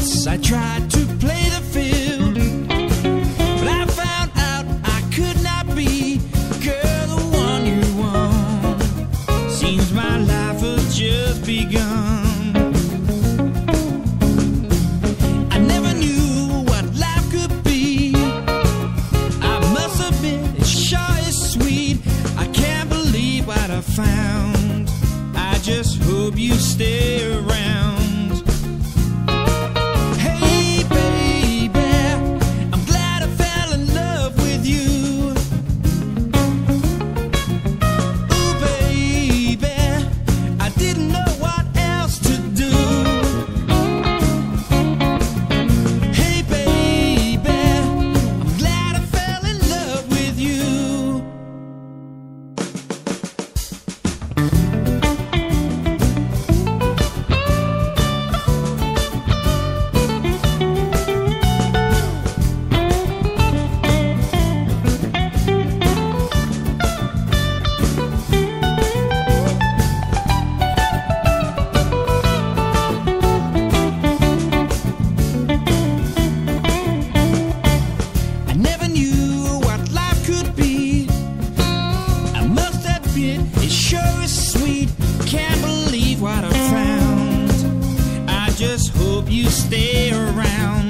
once I tried to play the field, but I found out I could not be, girl, the one you want. Seems my life has just begun. I never knew what life could be. I must admit it sure is sweet. I can't believe what I found. I just hope you stay around. It sure is sweet, can't believe what I found. I just hope you stay around.